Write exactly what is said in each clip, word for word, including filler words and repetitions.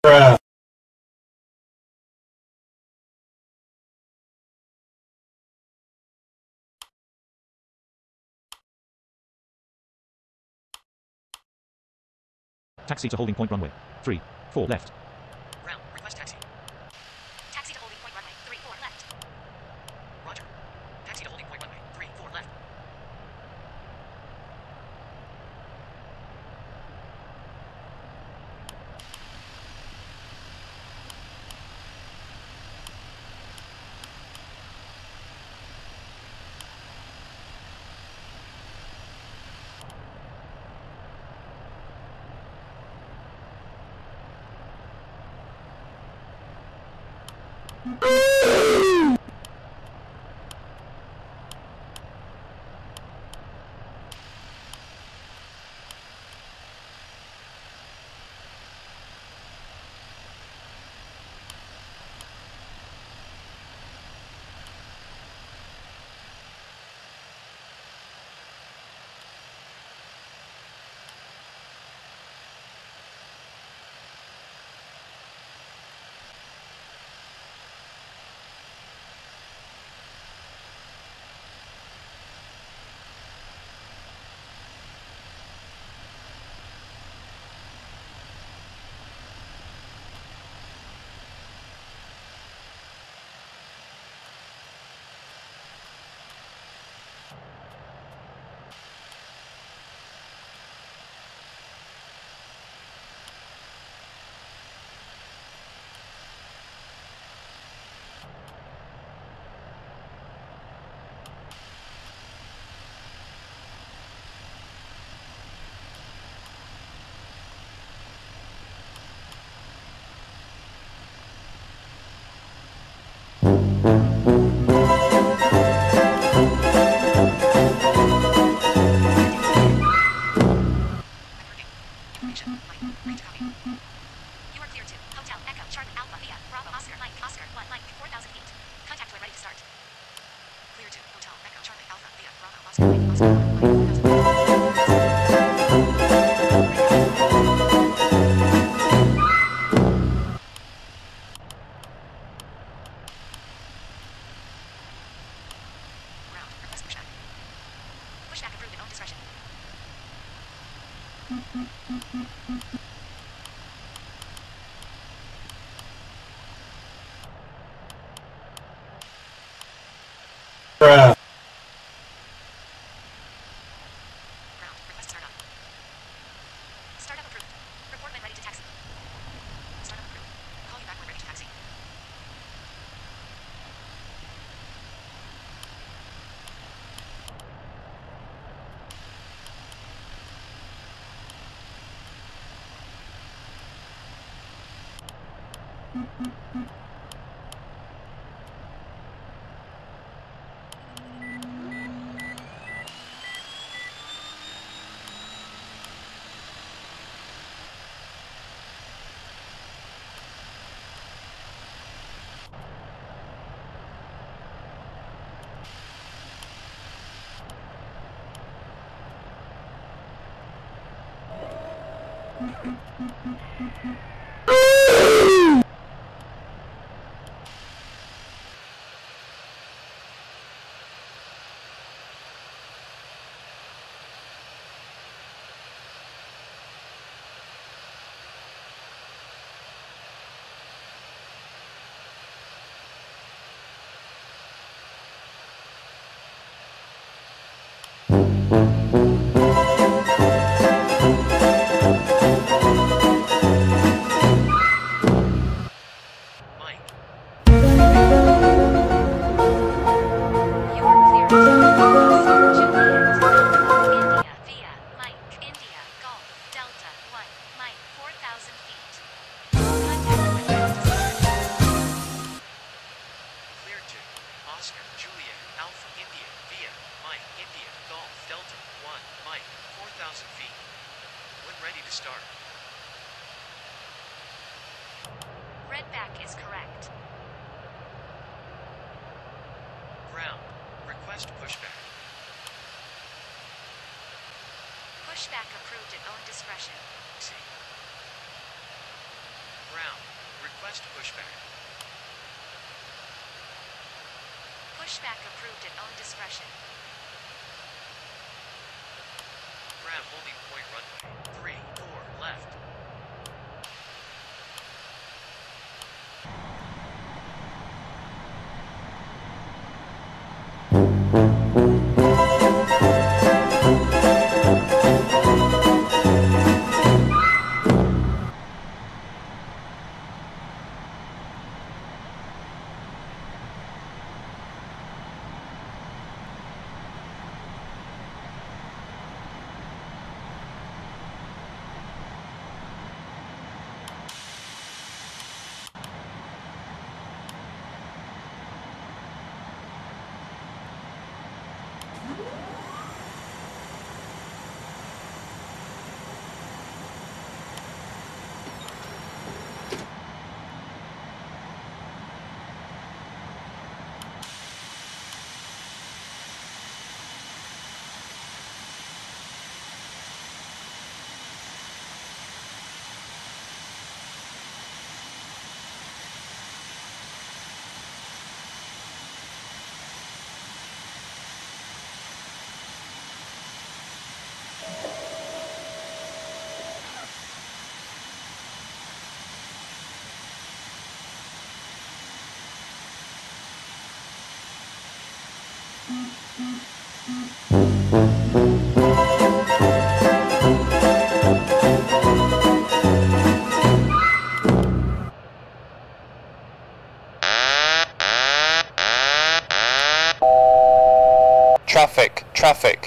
Bruh. Taxi to holding point runway. three, four left. Ground, request taxi. Taxi to holding point runway, three, four left. Roger. Taxi to holding point runway, three, four left. Information. Mike. Read to copy. You are clear to Hotel Echo Charlie Alpha Via Bravo Oscar Mike Oscar one Mike four thousand feet. Contact when ready to start. Clear to Hotel Echo Charlie Alpha Via Bravo Oscar Mike Oscar one Mike four thousand feet. Ground. Request pushback. Pushback approved at own discretion. Bruh. Ground. Request startup. Startup approved. Report when ready to taxi. Startup approved. Call you back when ready to taxi. Mike. You are clear to Oscar Juliet Alpha India via Mike India Golf Delta one Mike four thousand feet. Contact when ready to start. Clear to Oscar Juliet Alpha India via Mike India Golf Delta one Mike four thousand feet. When ready to start. Redback is correct. Ground. Request pushback. Pushback approved at own discretion. See. Ground. Request pushback. Pushback approved at own discretion. Ground holding point runway. Three, four, left. Traffic, traffic.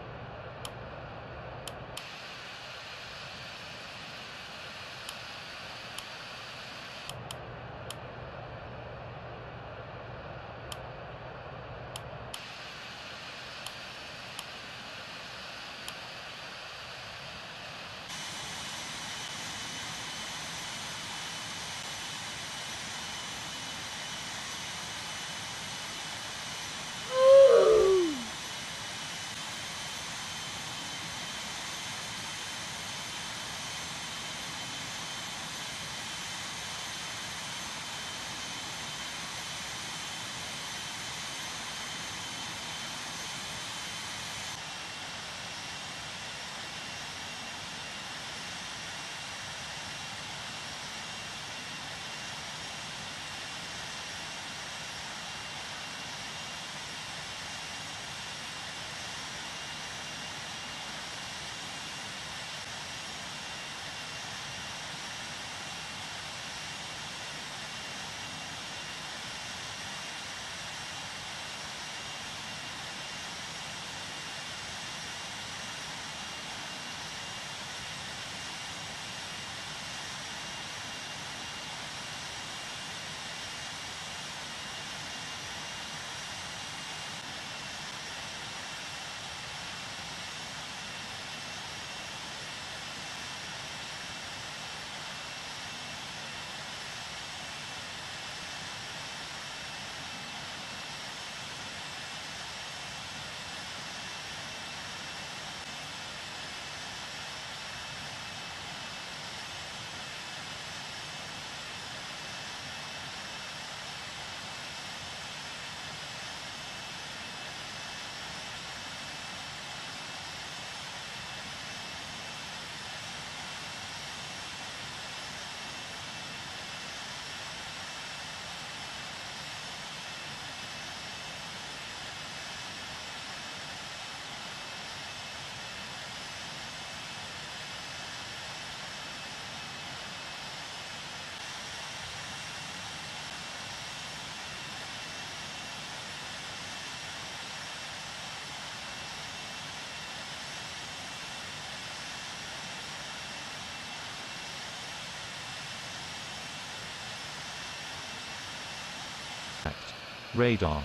Radar.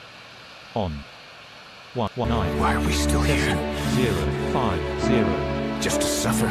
On. One, one, nine. Why are we still here? Zero, five, zero. Just to suffer?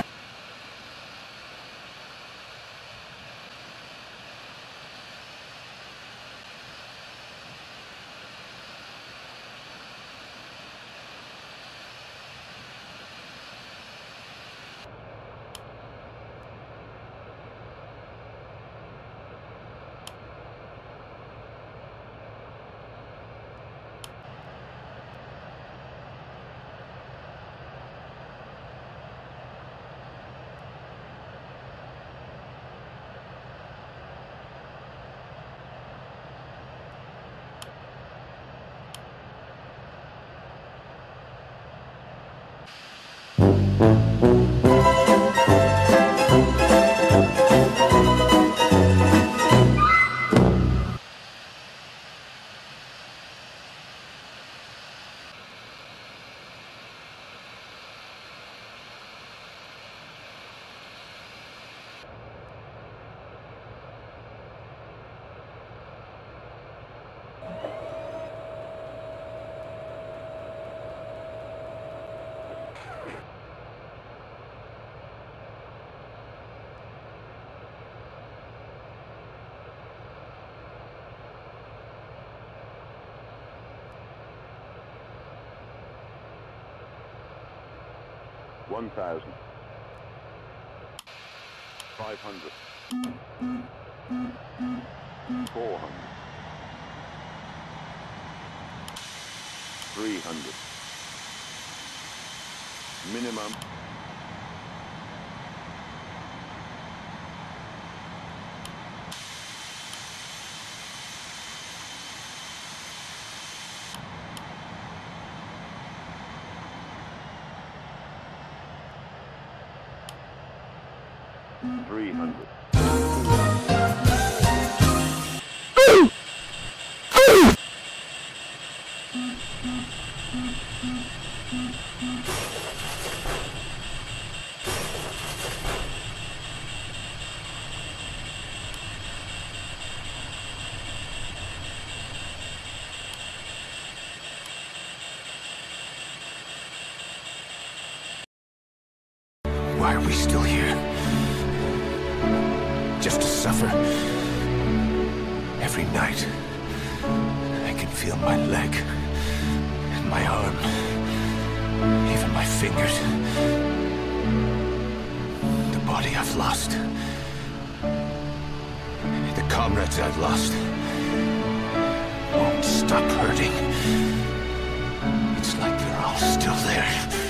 one thousand. five hundred. four hundred. three hundred. Minimum. three hundred. Why are we still here? Just to suffer. Every night, I can feel my leg, and my arm, even my fingers. The body I've lost. The comrades I've lost. Won't stop hurting. It's like they're all still there.